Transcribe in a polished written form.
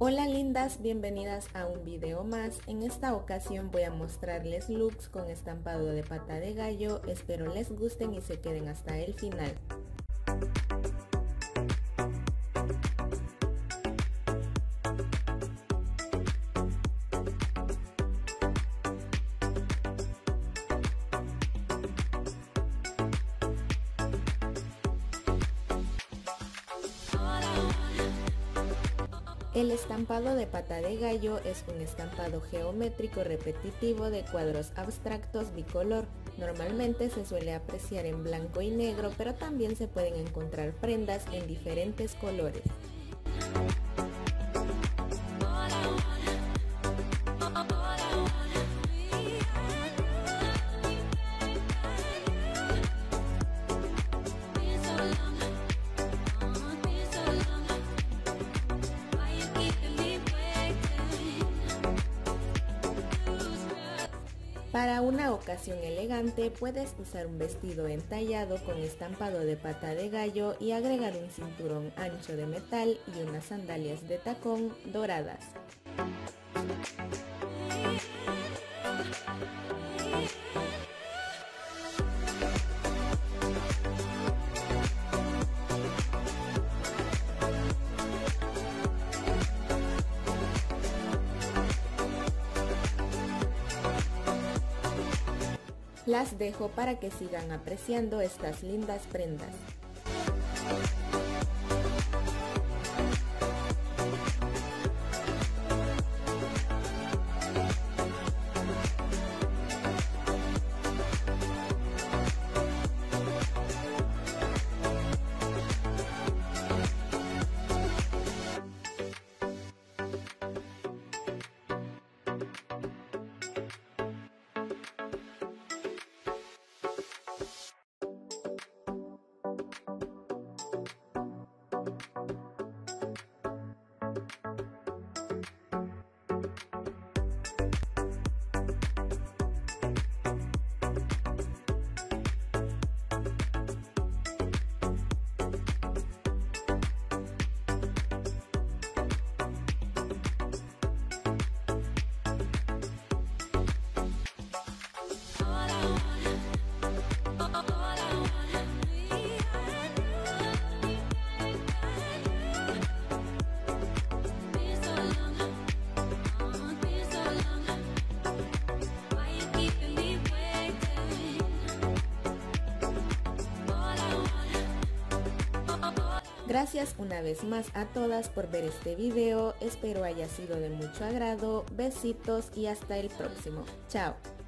Hola lindas, bienvenidas a un video más. En esta ocasión voy a mostrarles looks con estampado de pata de gallo. Espero les gusten y se queden hasta el final. El estampado de pata de gallo es un estampado geométrico repetitivo de cuadros abstractos bicolor. Normalmente se suele apreciar en blanco y negro, pero también se pueden encontrar prendas en diferentes colores. Para una ocasión elegante puedes usar un vestido entallado con estampado de pata de gallo y agregar un cinturón ancho de metal y unas sandalias de tacón doradas. Las dejo para que sigan apreciando estas lindas prendas. Gracias una vez más a todas por ver este video, espero haya sido de mucho agrado, besitos y hasta el próximo. Chao.